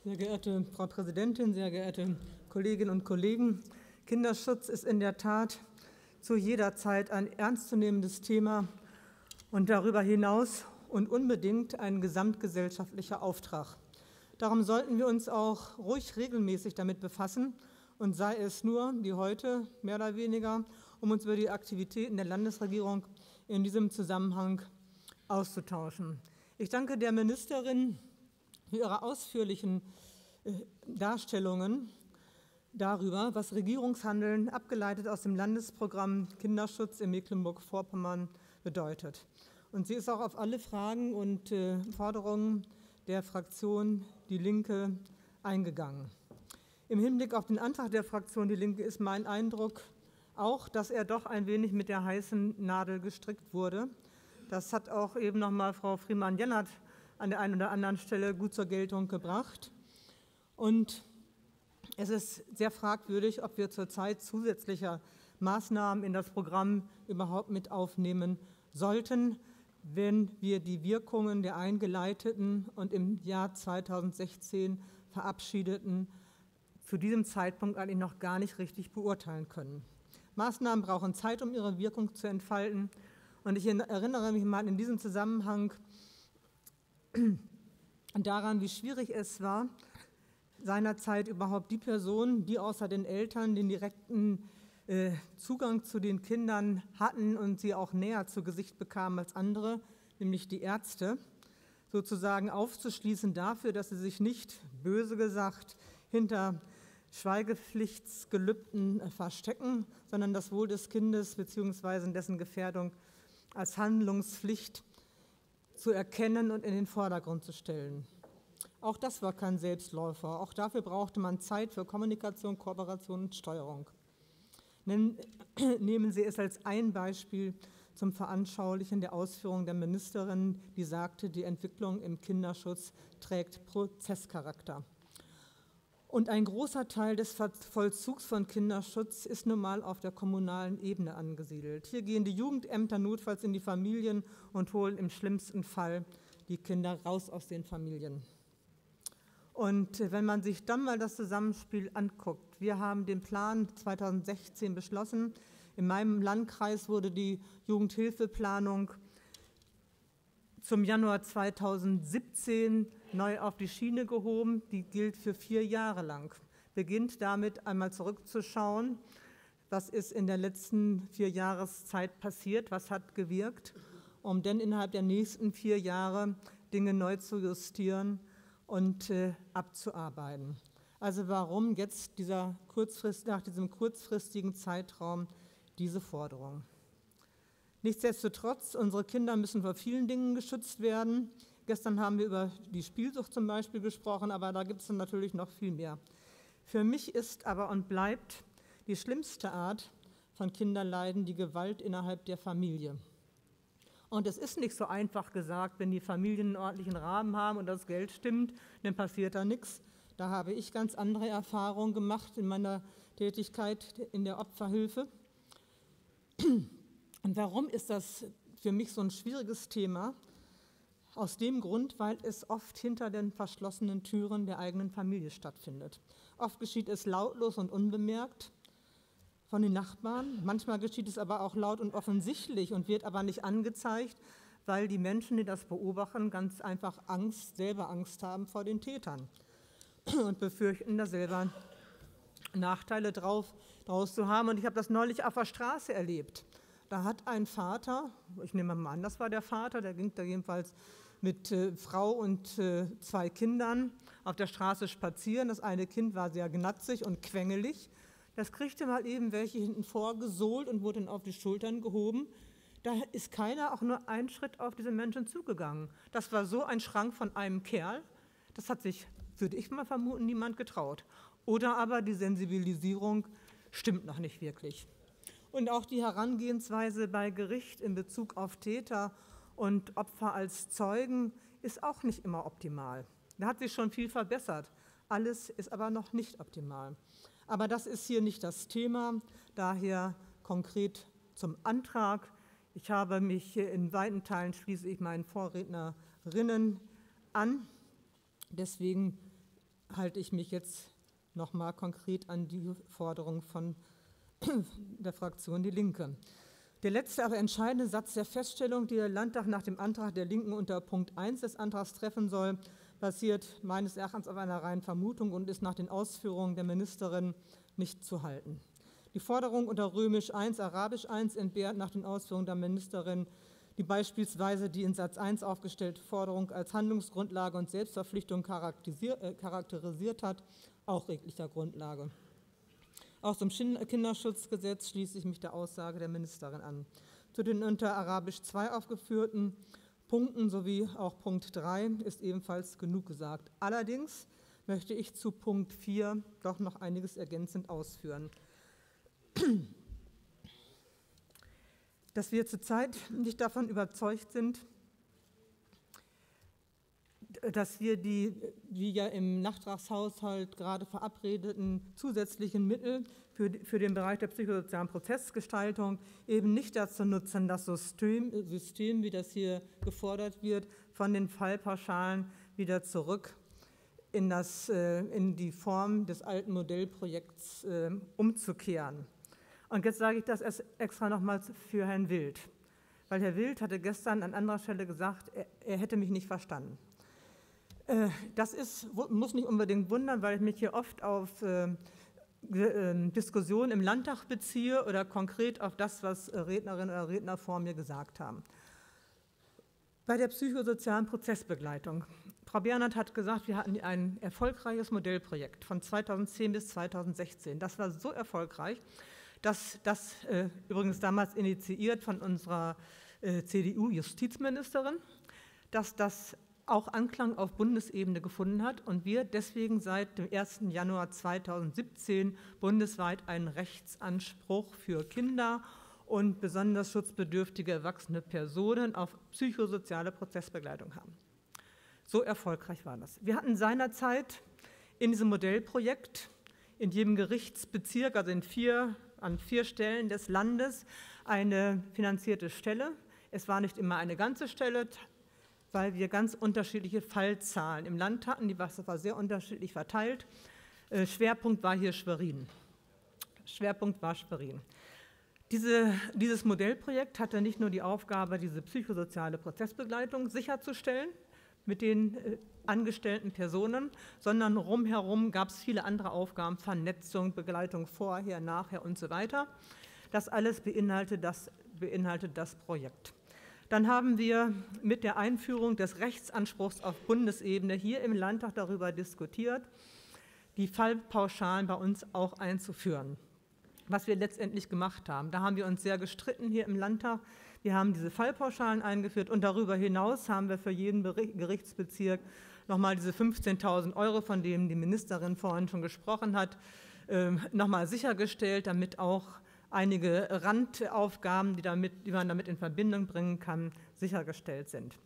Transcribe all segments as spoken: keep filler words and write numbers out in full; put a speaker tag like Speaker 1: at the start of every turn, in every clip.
Speaker 1: Sehr geehrte Frau Präsidentin, sehr geehrte Kolleginnen und Kollegen, Kinderschutz ist in der Tat zu jeder Zeit ein ernstzunehmendes Thema und darüber hinaus und unbedingt ein gesamtgesellschaftlicher Auftrag. Darum sollten wir uns auch ruhig regelmäßig damit befassen und sei es nur, wie heute, mehr oder weniger, um uns über die Aktivitäten der Landesregierung in diesem Zusammenhang auszutauschen. Ich danke der Ministerin für ihre ausführlichen Darstellungen darüber, was Regierungshandeln abgeleitet aus dem Landesprogramm Kinderschutz in Mecklenburg-Vorpommern bedeutet. Und sie ist auch auf alle Fragen und äh, Forderungen der Fraktion Die Linke eingegangen. Im Hinblick auf den Antrag der Fraktion Die Linke ist mein Eindruck auch, dass er doch ein wenig mit der heißen Nadel gestrickt wurde. Das hat auch eben noch mal Frau Friemann-Jennert an der einen oder anderen Stelle gut zur Geltung gebracht. Und es ist sehr fragwürdig, ob wir zurzeit zusätzliche Maßnahmen in das Programm überhaupt mit aufnehmen sollten, wenn wir die Wirkungen der eingeleiteten und im Jahr zweitausendsechzehn verabschiedeten zu diesem Zeitpunkt eigentlich noch gar nicht richtig beurteilen können. Maßnahmen brauchen Zeit, um ihre Wirkung zu entfalten. Und ich erinnere mich mal in diesem Zusammenhang daran, wie schwierig es war, seinerzeit überhaupt die Personen, die außer den Eltern den direkten äh, Zugang zu den Kindern hatten und sie auch näher zu Gesicht bekamen als andere, nämlich die Ärzte, sozusagen aufzuschließen dafür, dass sie sich nicht, böse gesagt, hinter Schweigepflichtsgelübden verstecken, sondern das Wohl des Kindes bzw. dessen Gefährdung als Handlungspflicht zu erkennen und in den Vordergrund zu stellen. Auch das war kein Selbstläufer. Auch dafür brauchte man Zeit für Kommunikation, Kooperation und Steuerung. Nehmen Sie es als ein Beispiel zum Veranschaulichen der Ausführungen der Ministerin, die sagte, die Entwicklung im Kinderschutz trägt Prozesscharakter. Und ein großer Teil des Vollzugs von Kinderschutz ist nun mal auf der kommunalen Ebene angesiedelt. Hier gehen die Jugendämter notfalls in die Familien und holen im schlimmsten Fall die Kinder raus aus den Familien. Und wenn man sich dann mal das Zusammenspiel anguckt, wir haben den Plan zweitausendsechzehn beschlossen. In meinem Landkreis wurde die Jugendhilfeplanung zum Januar zweitausendsiebzehn neu auf die Schiene gehoben. Die gilt für vier Jahre lang. Beginnt damit einmal zurückzuschauen, was ist in der letzten vier Jahreszeit passiert, was hat gewirkt, um dann innerhalb der nächsten vier Jahre Dinge neu zu justieren und äh, abzuarbeiten. Also warum jetzt dieser kurzfrist, nach diesem kurzfristigen Zeitraum diese Forderung? Nichtsdestotrotz, unsere Kinder müssen vor vielen Dingen geschützt werden. Gestern haben wir über die Spielsucht zum Beispiel gesprochen, aber da gibt es dann natürlich noch viel mehr. Für mich ist aber und bleibt die schlimmste Art von Kinderleiden die Gewalt innerhalb der Familie. Und es ist nicht so einfach gesagt, wenn die Familien einen ordentlichen Rahmen haben und das Geld stimmt, dann passiert da nichts. Da habe ich ganz andere Erfahrungen gemacht in meiner Tätigkeit in der Opferhilfe. Und warum ist das für mich so ein schwieriges Thema? Aus dem Grund, weil es oft hinter den verschlossenen Türen der eigenen Familie stattfindet. Oft geschieht es lautlos und unbemerkt von den Nachbarn. Manchmal geschieht es aber auch laut und offensichtlich und wird aber nicht angezeigt, weil die Menschen, die das beobachten, ganz einfach Angst, selber Angst haben vor den Tätern und befürchten, da selber Nachteile drauf, draus zu haben. Und ich habe das neulich auf der Straße erlebt. Da hat ein Vater, ich nehme mal an, das war der Vater, der ging da jedenfalls mit äh, Frau und äh, zwei Kindern auf der Straße spazieren. Das eine Kind war sehr gnatzig und quengelig. Das kriegte mal eben welche hinten vorgesohlt und wurde dann auf die Schultern gehoben. Da ist keiner auch nur einen Schritt auf diese Menschen zugegangen. Das war so ein Schrank von einem Kerl, das hat sich, würde ich mal vermuten, niemand getraut. Oder aber die Sensibilisierung stimmt noch nicht wirklich. Und auch die Herangehensweise bei Gericht in Bezug auf Täter und Opfer als Zeugen ist auch nicht immer optimal. Da hat sich schon viel verbessert. Alles ist aber noch nicht optimal. Aber das ist hier nicht das Thema, daher konkret zum Antrag. Ich habe mich in weiten Teilen, schließe ich meinen Vorrednerinnen an. Deswegen halte ich mich jetzt nochmal konkret an die Forderung von der Fraktion Die Linke. Der letzte, aber entscheidende Satz der Feststellung, die der Landtag nach dem Antrag der Linken unter Punkt eins des Antrags treffen soll, basiert meines Erachtens auf einer reinen Vermutung und ist nach den Ausführungen der Ministerin nicht zu halten. Die Forderung unter Römisch eins, Arabisch eins entbehrt nach den Ausführungen der Ministerin, die beispielsweise die in Satz eins aufgestellte Forderung als Handlungsgrundlage und Selbstverpflichtung charakterisiert hat, auch rechtlicher Grundlage. Auch zum Kinderschutzgesetz schließe ich mich der Aussage der Ministerin an. Zu den unter Arabisch zwei aufgeführten Punkten sowie auch Punkt drei ist ebenfalls genug gesagt. Allerdings möchte ich zu Punkt vier doch noch einiges ergänzend ausführen. Dass wir zurzeit nicht davon überzeugt sind, dass wir die, wie ja im Nachtragshaushalt gerade verabredeten, zusätzlichen Mittel für, für den Bereich der psychosozialen Prozessgestaltung eben nicht dazu nutzen, das System, System, wie das hier gefordert wird, von den Fallpauschalen wieder zurück in, das, in die Form des alten Modellprojekts umzukehren. Und jetzt sage ich das extra nochmals für Herrn Wild, weil Herr Wild hatte gestern an anderer Stelle gesagt, er, er hätte mich nicht verstanden. Das ist, muss nicht unbedingt wundern, weil ich mich hier oft auf äh, äh, Diskussionen im Landtag beziehe oder konkret auf das, was Rednerinnen oder Redner vor mir gesagt haben. Bei der psychosozialen Prozessbegleitung. Frau Bernhardt hat gesagt, wir hatten ein erfolgreiches Modellprojekt von zweitausendzehn bis zweitausendsechzehn. Das war so erfolgreich, dass das äh, übrigens damals initiiert von unserer äh, C D U-Justizministerin, dass das auch Anklang auf Bundesebene gefunden hat und wir deswegen seit dem ersten Januar zweitausendsiebzehn bundesweit einen Rechtsanspruch für Kinder und besonders schutzbedürftige erwachsene Personen auf psychosoziale Prozessbegleitung haben. So erfolgreich war das. Wir hatten seinerzeit in diesem Modellprojekt in jedem Gerichtsbezirk, also in vier, an vier Stellen des Landes, eine finanzierte Stelle. Es war nicht immer eine ganze Stelle, weil wir ganz unterschiedliche Fallzahlen im Land hatten, die war sehr unterschiedlich verteilt. Schwerpunkt war hier Schwerin. Schwerpunkt war Schwerin. Diese, dieses Modellprojekt hatte nicht nur die Aufgabe, diese psychosoziale Prozessbegleitung sicherzustellen mit den äh, angestellten Personen, sondern rumherum gab es viele andere Aufgaben, Vernetzung, Begleitung vorher, nachher und so weiter. Das alles beinhaltet das, beinhaltet das Projekt. Dann haben wir mit der Einführung des Rechtsanspruchs auf Bundesebene hier im Landtag darüber diskutiert, die Fallpauschalen bei uns auch einzuführen, was wir letztendlich gemacht haben. Da haben wir uns sehr gestritten hier im Landtag. Wir haben diese Fallpauschalen eingeführt und darüber hinaus haben wir für jeden Gerichtsbezirk nochmal diese fünfzehntausend Euro, von denen die Ministerin vorhin schon gesprochen hat, nochmal sichergestellt, damit auch einige Randaufgaben, die, damit, die man damit in Verbindung bringen kann, sichergestellt sind.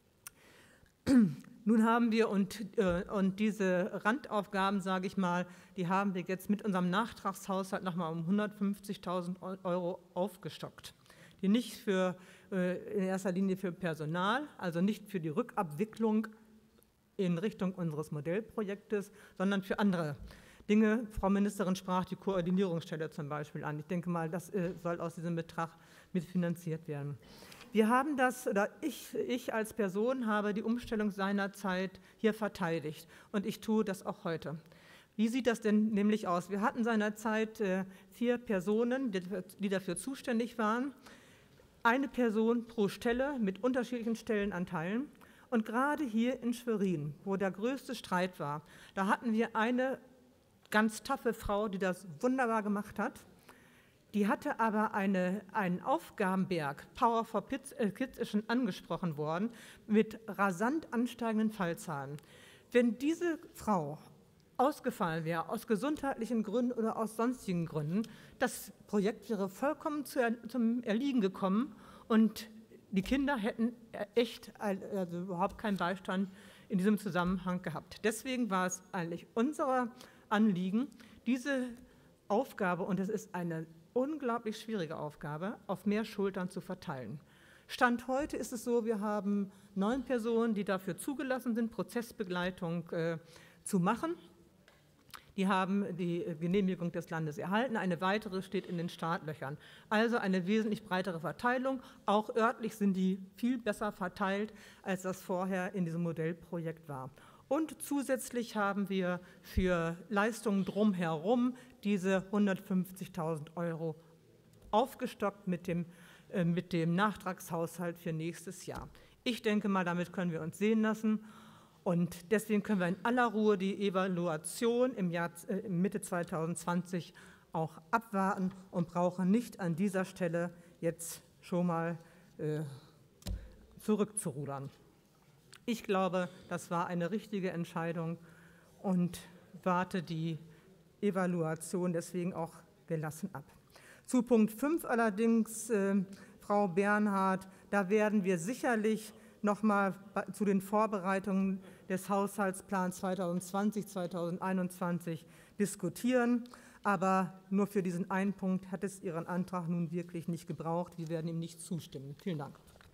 Speaker 1: Nun haben wir, und, äh, und diese Randaufgaben, sage ich mal, die haben wir jetzt mit unserem Nachtragshaushalt nochmal um hundertfünfzigtausend Euro aufgestockt, die nicht für, äh, in erster Linie für Personal, also nicht für die Rückabwicklung in Richtung unseres Modellprojektes, sondern für andere Dinge. Frau Ministerin sprach die Koordinierungsstelle zum Beispiel an. Ich denke mal, das äh, soll aus diesem Betrag mitfinanziert werden. Wir haben das, oder ich, ich als Person habe die Umstellung seinerzeit hier verteidigt und ich tue das auch heute. Wie sieht das denn nämlich aus? Wir hatten seinerzeit äh, vier Personen, die, die dafür zuständig waren, eine Person pro Stelle mit unterschiedlichen Stellenanteilen. Und gerade hier in Schwerin, wo der größte Streit war, da hatten wir eine ganz taffe Frau, die das wunderbar gemacht hat. Die hatte aber eine, einen Aufgabenberg, Power for Kids, äh, Kids ist schon angesprochen worden, mit rasant ansteigenden Fallzahlen. Wenn diese Frau ausgefallen wäre, aus gesundheitlichen Gründen oder aus sonstigen Gründen, das Projekt wäre vollkommen zu, zum Erliegen gekommen und die Kinder hätten echt also überhaupt keinen Beistand in diesem Zusammenhang gehabt. Deswegen war es eigentlich unser Anliegen, diese Aufgabe, und es ist eine unglaublich schwierige Aufgabe, auf mehr Schultern zu verteilen. Stand heute ist es so, wir haben neun Personen, die dafür zugelassen sind, Prozessbegleitung äh, zu machen. Die haben die Genehmigung des Landes erhalten. Eine weitere steht in den Startlöchern. Also eine wesentlich breitere Verteilung. Auch örtlich sind die viel besser verteilt, als das vorher in diesem Modellprojekt war. Und zusätzlich haben wir für Leistungen drumherum diese hundertfünfzigtausend Euro aufgestockt mit dem, äh, mit dem Nachtragshaushalt für nächstes Jahr. Ich denke mal, damit können wir uns sehen lassen. Und deswegen können wir in aller Ruhe die Evaluation im Jahr äh, Mitte zweitausendzwanzig auch abwarten und brauchen nicht an dieser Stelle jetzt schon mal äh, zurückzurudern. Ich glaube, das war eine richtige Entscheidung und warte die Evaluation deswegen auch gelassen ab. Zu Punkt fünf allerdings, äh, Frau Bernhard, da werden wir sicherlich noch mal zu den Vorbereitungen des Haushaltsplans zweitausendzwanzig, zweitausendeinundzwanzig diskutieren. Aber nur für diesen einen Punkt hat es Ihren Antrag nun wirklich nicht gebraucht. Wir werden ihm nicht zustimmen. Vielen Dank.